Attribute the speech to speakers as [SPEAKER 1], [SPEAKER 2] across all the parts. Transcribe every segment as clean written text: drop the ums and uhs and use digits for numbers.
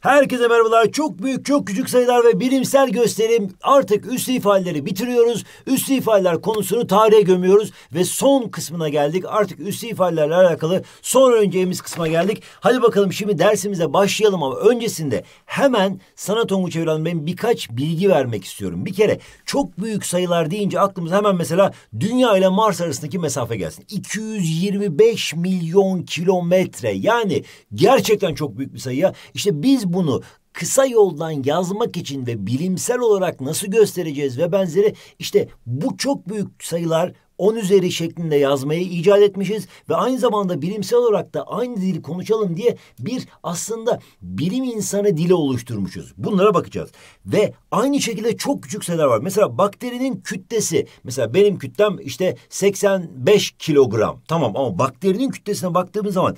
[SPEAKER 1] Herkese merhabalar. Çok büyük, çok küçük sayılar ve bilimsel gösterim. Artık üslü ifadeleri bitiriyoruz. Üslü ifadeler konusunu tarihe gömüyoruz ve son kısmına geldik. Artık üslü ifadelerle alakalı son öğreneceğimiz kısma geldik. Hadi bakalım şimdi dersimize başlayalım ama öncesinde hemen sana Tonguç evladım ben birkaç bilgi vermek istiyorum. Bir kere çok büyük sayılar deyince aklımıza hemen mesela Dünya ile Mars arasındaki mesafe gelsin. 225 milyon kilometre, yani gerçekten çok büyük bir sayı ya. İşte biz bunu kısa yoldan yazmak için ve bilimsel olarak nasıl göstereceğiz ve benzeri, işte bu çok büyük sayılar 10 üzeri şeklinde yazmayı icat etmişiz ve aynı zamanda bilimsel olarak da aynı dili konuşalım diye bir aslında bilim insanı dili oluşturmuşuz. Bunlara bakacağız. Ve aynı şekilde çok küçük sayılar var. Mesela bakterinin kütlesi. Mesela benim kütlem işte 85 kilogram. Tamam, ama bakterinin kütlesine baktığımız zaman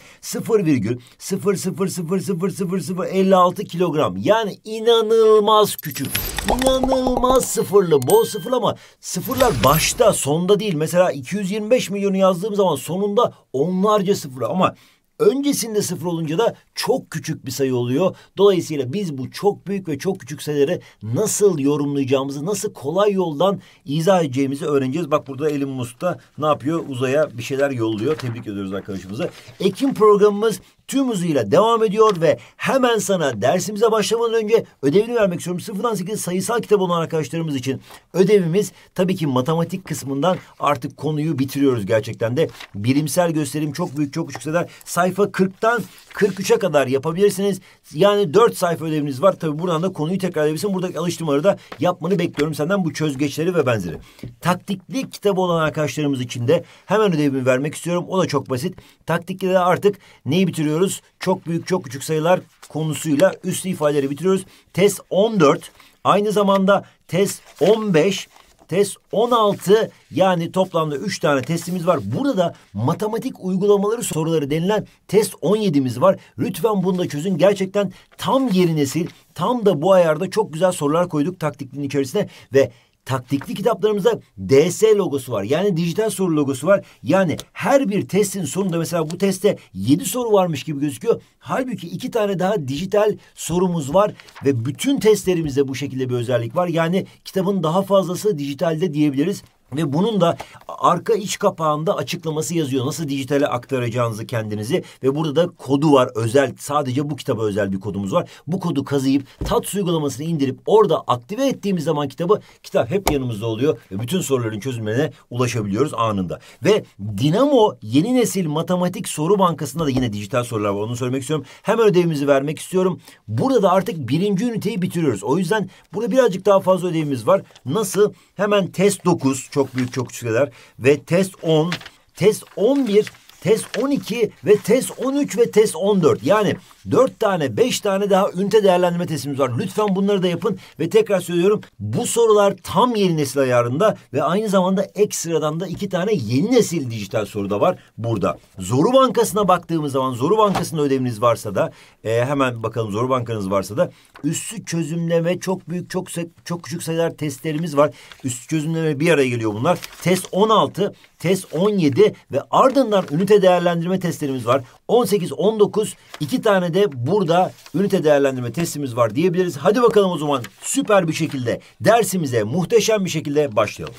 [SPEAKER 1] 0,0000056 kilogram. Yani inanılmaz küçük. İnanılmaz sıfırlı. Bol sıfır ama sıfırlar başta, sonda değil. Mesela 225 milyonu yazdığım zaman sonunda onlarca sıfır ama öncesinde sıfır olunca da çok küçük bir sayı oluyor. Dolayısıyla biz bu çok büyük ve çok küçük sayıları nasıl yorumlayacağımızı, nasıl kolay yoldan izah edeceğimizi öğreneceğiz. Bak burada Elon Musk da ne yapıyor? Uzaya bir şeyler yolluyor. Tebrik ediyoruz arkadaşımızı. Ekim programımız tüm hızıyla devam ediyor ve hemen sana dersimize başlamadan önce ödevini vermek istiyorum. 0'dan 8 sayısal kitabı olan arkadaşlarımız için ödevimiz tabii ki matematik kısmından artık konuyu bitiriyoruz gerçekten de. Bilimsel gösterim çok büyük, çok küçük sayılar. Sayfa 40'tan 43'e kadar yapabilirsiniz. Yani 4 sayfa ödeviniz var. Tabii buradan da konuyu tekrarlayabilirsin. Buradaki alıştırmaları da yapmanı bekliyorum senden, bu çözgeçleri ve benzeri. Taktikli kitabı olan arkadaşlarımız için de hemen ödevimi vermek istiyorum. O da çok basit. Taktikli de artık neyi bitiriyoruz? Çok büyük, çok küçük sayılar konusuyla üslü ifadeleri bitiriyoruz. Test 14, aynı zamanda test 15, test 16, yani toplamda 3 tane testimiz var. Burada da matematik uygulamaları soruları denilen test 17'miz var. Lütfen bunu da çözün. Gerçekten tam yeni nesil, tam da bu ayarda çok güzel sorular koyduk taktiklinin içerisine ve taktikli kitaplarımızda DS logosu var. Yani dijital soru logosu var. Yani her bir testin sonunda mesela bu testte 7 soru varmış gibi gözüküyor. Halbuki 2 tane daha dijital sorumuz var ve bütün testlerimizde bu şekilde bir özellik var. Yani kitabın daha fazlası dijitalde diyebiliriz. Ve bunun da arka iç kapağında açıklaması yazıyor. Nasıl dijitale aktaracağınızı kendinizi. Ve burada da kodu var. Özel, sadece bu kitaba özel bir kodumuz var. Bu kodu kazıyıp TATS uygulamasını indirip orada aktive ettiğimiz zaman kitap hep yanımızda oluyor. Ve bütün soruların çözümlerine ulaşabiliyoruz anında. Ve Dinamo yeni nesil matematik soru bankasında da yine dijital sorular var. Onu söylemek istiyorum. Hemen ödevimizi vermek istiyorum. Burada da artık 1. üniteyi bitiriyoruz. O yüzden burada birazcık daha fazla ödevimiz var. Nasıl? Hemen test 9, çok büyük, çok küçük sayılar ve test 10, test 11, test 12 ve test 13 ve test 14. Yani 4 tane, 5 tane daha ünite değerlendirme testimiz var. Lütfen bunları da yapın ve tekrar söylüyorum, bu sorular tam yeni nesil ayarında ve aynı zamanda ekstradan da 2 tane yeni nesil dijital soru da var burada. Zoru Bankası'na baktığımız zaman, Zoru Bankası'nda ödeviniz varsa da hemen bakalım, Zoru Bankanız varsa da üssü çözümleme, çok büyük, çok küçük sayılar testlerimiz var. Üssü çözümleme bir araya geliyor bunlar. Test 16, test 17 ve ardından ünite değerlendirme testlerimiz var. 18, 19, 2 tane de burada ünite değerlendirme testimiz var diyebiliriz. Hadi bakalım o zaman süper bir şekilde dersimize muhteşem bir şekilde başlayalım.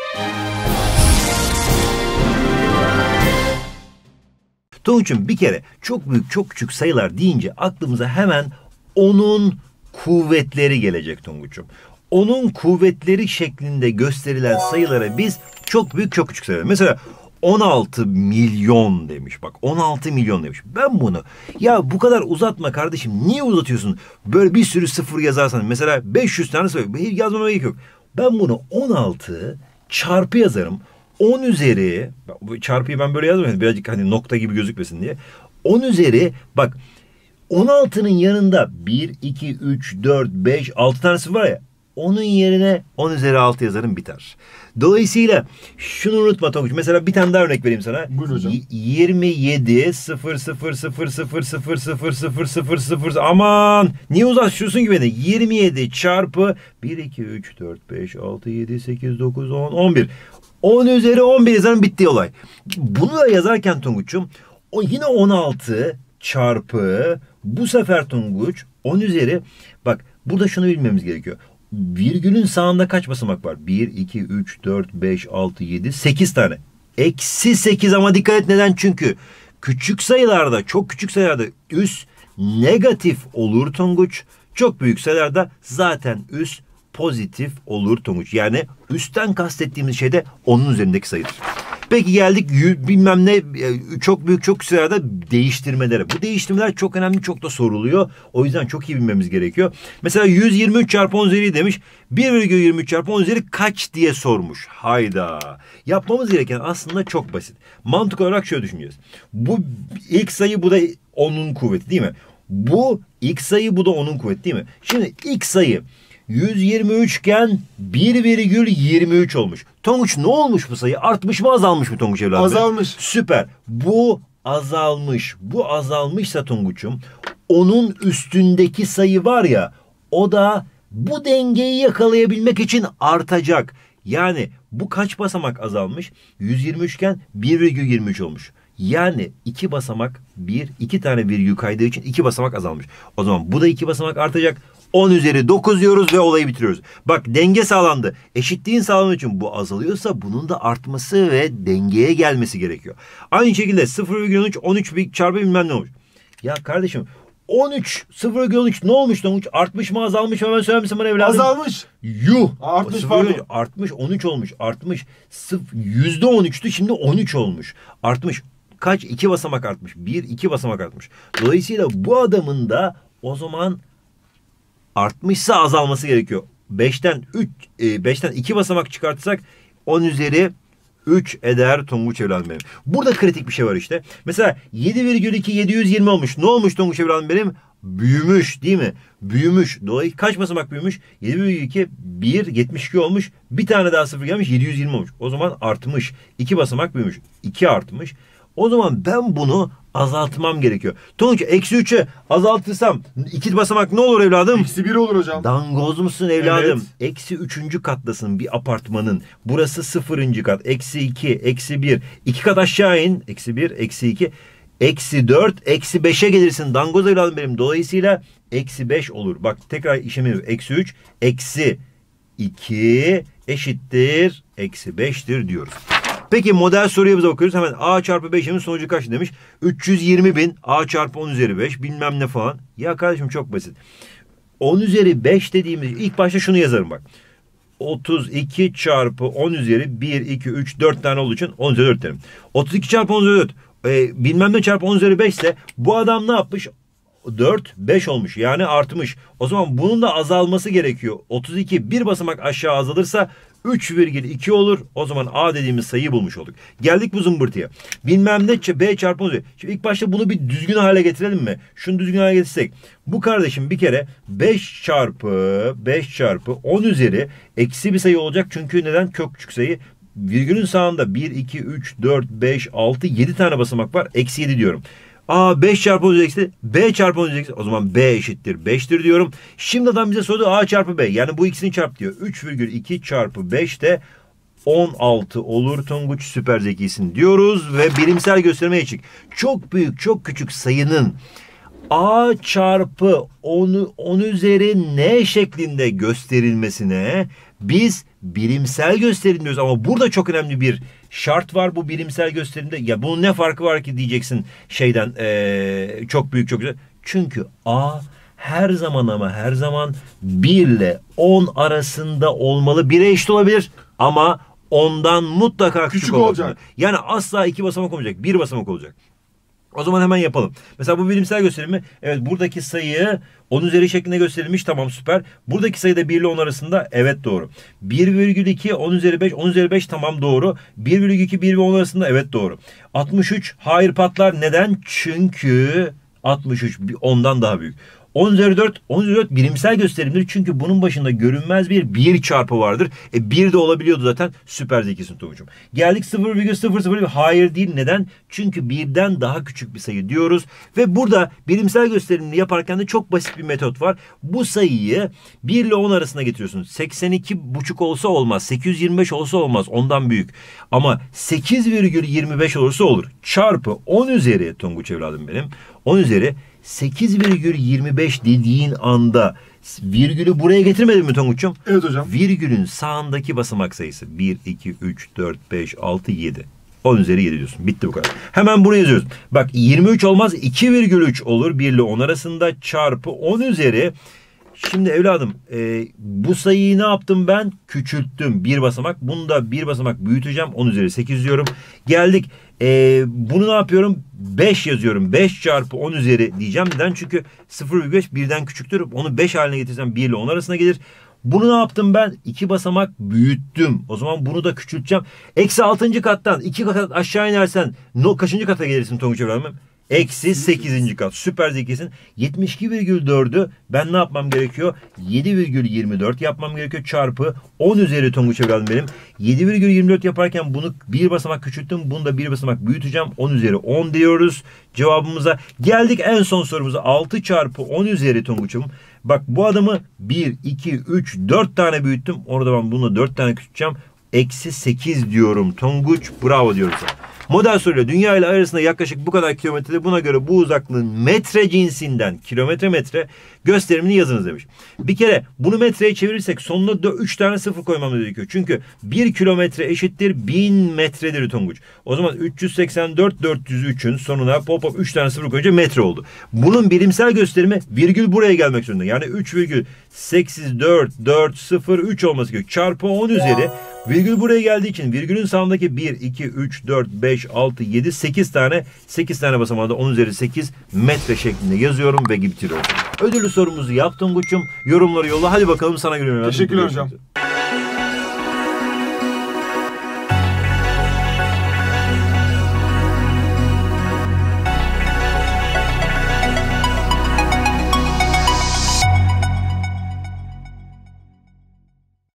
[SPEAKER 1] Tonguç'um, bir kere çok büyük, çok küçük sayılar deyince aklımıza hemen onun kuvvetleri gelecek Tonguç'um. Onun kuvvetleri şeklinde gösterilen sayılara biz çok büyük, çok küçük sayılar. Mesela 16 milyon demiş. Bak, 16 milyon demiş. Ben bunu, ya bu kadar uzatma kardeşim, niye uzatıyorsun? Böyle bir sürü sıfır yazarsan, mesela 500 tane sayı yazmama gerek yok. Ben bunu 16 çarpı yazarım. 10 üzeri, bu çarpıyı ben böyle yazmıyorum, birazcık hani nokta gibi gözükmesin diye. 10 üzeri, bak 16'nın yanında 1, 2, 3, 4, 5, 6 tanesi var ya, onun yerine 10 üzeri 6 yazarım, biter. Dolayısıyla şunu unutma Tonguç. Mesela bir tane daha örnek vereyim sana.
[SPEAKER 2] Buyur hocam.
[SPEAKER 1] 27 0 0 0 0 0 0 0 0 0. Aman niye uzatıyorsun ki beni? 27 çarpı 1 2 3 4 5 6 7 8 9 10 11. 10 üzeri 11 yazarım, bitti olay. Bunu da yazarken Tonguç'um, o yine 16 çarpı Bu sefer Tonguç 10 üzeri, bak burada şunu bilmemiz gerekiyor. Virgülün sağında kaç basamak var? 1, 2, 3, 4, 5, 6, 7, 8 tane. Eksi 8 ama dikkat et, neden? Çünkü küçük sayılarda, çok küçük sayılarda üs negatif olur Tonguç. Çok büyük sayılarda zaten üs pozitif olur Tonguç. Yani üstten kastettiğimiz şey de onun üzerindeki sayıdır. Peki geldik bilmem ne çok büyük çok sayılarda değiştirmelere. Bu değiştirmeler çok önemli, çok da soruluyor. O yüzden çok iyi bilmemiz gerekiyor. Mesela 123 çarpı 10 üzeri demiş. 1,23 çarpı 10 üzeri kaç diye sormuş. Hayda. Yapmamız gereken aslında çok basit. Mantık olarak şöyle düşüneceğiz. Bu ilk sayı, bu da 10'un kuvveti değil mi? Bu ilk sayı, bu da 10'un kuvveti değil mi? Şimdi ilk sayı 123 iken 1,23 olmuş. Tonguç ne olmuş bu sayı? Artmış mı, azalmış mı Tonguç evladım?
[SPEAKER 2] Azalmış.
[SPEAKER 1] Süper. Bu azalmış. Bu azalmışsa Tonguç'um, onun üstündeki sayı var ya, o da bu dengeyi yakalayabilmek için artacak. Yani bu kaç basamak azalmış? 123 iken 1,23 olmuş. Yani 2 basamak, 2 tane virgül kaydığı için 2 basamak azalmış. O zaman bu da 2 basamak artacak. 10 üzeri 9 diyoruz ve olayı bitiriyoruz. Bak, denge sağlandı. Eşitliğin sağlanması için bu azalıyorsa bunun da artması ve dengeye gelmesi gerekiyor. Aynı şekilde 0,13 13 çarpı bilmem ne olmuş. Ya kardeşim 13 0,13 ne olmuş Tonguç? Artmış mı, azalmış mı? Hemen söyler misin bana evladım?
[SPEAKER 2] Azalmış.
[SPEAKER 1] Yuh.
[SPEAKER 2] Artmış pardon.
[SPEAKER 1] Artmış, 13 olmuş. Artmış. %13'tü, şimdi 13 olmuş. Artmış. Kaç? 2 basamak artmış. 2 basamak artmış. Dolayısıyla bu adamın da o zaman artmışsa azalması gerekiyor. 5'ten 2 basamak çıkartırsak 10 üzeri 3 eder Tonguç evladım benim. Burada kritik bir şey var işte. Mesela 7,2 720 olmuş. Ne olmuş Tonguç evladım benim? Büyümüş değil mi? Büyümüş. Dolayısıyla kaç basamak büyümüş? 7,2 1 72 olmuş. Bir tane daha sıfır gelmiş, 720 olmuş. O zaman artmış. 2 basamak büyümüş. 2 artmış. O zaman ben bunu azaltmam gerekiyor. Tonguç, eksi 3'ü azaltırsam 2 basamak ne olur evladım?
[SPEAKER 2] Eksi 1 olur hocam.
[SPEAKER 1] Dangoz musun evladım?
[SPEAKER 2] Evet.
[SPEAKER 1] Eksi 3. kattasın bir apartmanın. Burası 0. kat. Eksi 2, eksi 1. 2 kat aşağı in. Eksi 1, eksi 2. Eksi 4, eksi 5'e gelirsin. Dangoz evladım benim. Dolayısıyla eksi 5 olur. Bak tekrar işlemi. Eksi 3, eksi 2 eşittir. Eksi 5'tir diyoruz. Peki model soruya bize bakıyoruz. Hemen a çarpı 5'in sonucu kaç demiş? 320.000 a çarpı 10 üzeri 5 bilmem ne falan. Ya kardeşim çok basit. 10 üzeri 5 dediğimiz ilk başta şunu yazarım bak. 32 çarpı 10 üzeri 1, 2, 3, 4 tane olduğu için 10 üzeri 4 derim. 32 çarpı 10 üzeri 4. Bilmem ne çarpı 10 üzeri 5 ise bu adam ne yapmış? 4, 5 olmuş. Yani artmış. O zaman bunun da azalması gerekiyor. 32 bir basamak aşağı azalırsa 3,2 olur. O zaman A dediğimiz sayıyı bulmuş olduk. Geldik bu zımbırtıya. bilmem ne B çarpı 10 üzeri. Şimdi ilk başta bunu bir düzgün hale getirelim mi? Şunu düzgün hale getirsek. Bu kardeşim bir kere 5 çarpı 10 üzeri eksi bir sayı olacak. Çünkü neden? Kök küçük sayı. Virgülün sağında 1, 2, 3, 4, 5, 6, 7 tane basamak var. Eksi 7 diyorum. A 5 çarpı 10 üzeri eksi B çarpı 10 üzeri eksi. O zaman B eşittir 5'tir diyorum. Şimdi adam bize sordu A çarpı B. Yani bu ikisini çarp diyor. 3,2 çarpı 5 de 16 olur Tonguç, süper zekisin diyoruz ve bilimsel göstermeye çık. Çok büyük çok küçük sayının A çarpı 10 üzeri n şeklinde gösterilmesine biz bilimsel gösterim diyoruz. Ama burada çok önemli bir şart var bu bilimsel gösterimde. Ya bunun ne farkı var ki diyeceksin şeyden çok büyük çok güzel. Çünkü A her zaman ama her zaman 1 ile 10 arasında olmalı. 1'e eşit olabilir ama 10'dan mutlaka küçük olacak. Yani asla 2 basamak olmayacak. 1 basamak olacak. O zaman hemen yapalım. Mesela bu bilimsel gösterimi, evet buradaki sayı 10 üzeri şeklinde gösterilmiş, tamam süper. Buradaki sayı da 1 ile 10 arasında, evet doğru. 1,2 10 üzeri 5 10 üzeri 5 tamam doğru. 1,2 1 ve 10 arasında, evet doğru. 63 hayır patlar, neden? Çünkü 63 10'dan daha büyük. 10 üzeri 4, 10 üzeri 4 bilimsel gösterimdir. Çünkü bunun başında görünmez bir çarpı vardır. 1 de olabiliyordu zaten. Süper zekisin Tonguç'um. Geldik 0,00. Hayır değil. Neden? Çünkü 1'den daha küçük bir sayı diyoruz. Ve burada bilimsel gösterimini yaparken de çok basit bir metot var. Bu sayıyı 1 ile 10 arasına getiriyorsunuz. 82,5 olsa olmaz. 825 olsa olmaz. Ondan büyük. Ama 8,25 olursa olur. Çarpı 10 üzeri Tonguç evladım benim. 10 üzeri 8,25 dediğin anda virgülü buraya getirmedin mi Tonguç'um?
[SPEAKER 2] Evet hocam.
[SPEAKER 1] Virgülün sağındaki basamak sayısı 1, 2, 3, 4, 5, 6, 7. 10 üzeri 7 diyorsun. Bitti bu kadar. Hemen bunu yazıyoruz. Bak 23 olmaz, 2,3 olur 1 ile 10 arasında, çarpı 10 üzeri. Şimdi evladım bu sayıyı ne yaptım ben? Küçülttüm. Bir basamak. Bunu da bir basamak büyüteceğim. 10 üzeri 8 diyorum. Geldik. Bunu ne yapıyorum? 5 yazıyorum. 5 çarpı 10 üzeri diyeceğim. Neden? Çünkü 0,5 birden küçüktür. Onu 5 haline getirsem 1 ile 10 arasına gelir. Bunu ne yaptım ben? 2 basamak büyüttüm. O zaman bunu da küçülteceğim. Eksi 6. kattan 2 kat aşağı inersen kaçıncı kata gelirsin Tonguç evladım? Eksi 8. kat. Süper zekisin. 72,4'ü ben ne yapmam gerekiyor? 7,24 yapmam gerekiyor. Çarpı 10 üzeri Tonguç evladım benim. 7,24 yaparken bunu bir basamak küçülttüm. Bunu da bir basamak büyüteceğim. 10 üzeri 10 diyoruz cevabımıza. Geldik en son sorumuza. 6 çarpı 10 üzeri Tonguç'um. Bak bu adamı 1, 2, 3, 4 tane büyüttüm. Orada ben bununla 4 tane küçülteceğim. Eksi 8 diyorum Tonguç. Bravo diyoruz sana. Model soruyla dünya ile arasında yaklaşık bu kadar kilometrede, buna göre bu uzaklığın metre cinsinden kilometre gösterimini yazınız demiş. Bir kere bunu metreye çevirirsek sonuna 3 tane sıfır koymamız gerekiyor. Çünkü 1 kilometre eşittir 1000 metredir Tonguç. O zaman 384 403'ün sonuna hop 3 tane sıfır koyunca metre oldu. Bunun bilimsel gösterimi virgül buraya gelmek zorunda. Yani 3,84403 olması gerekiyor. Çarpı 10 üzeri virgül buraya geldiği için virgülün sağındaki 1, 2, 3, 4, 5, 6, 7, 8 tane basamağında 10 üzeri 8 metre şeklinde yazıyorum ve bitiriyorum. Ödüllü sorumuzu yaptım Guç'um. Yorumları yolla. Hadi bakalım sana gülüyorum.
[SPEAKER 2] Teşekkürler hocam.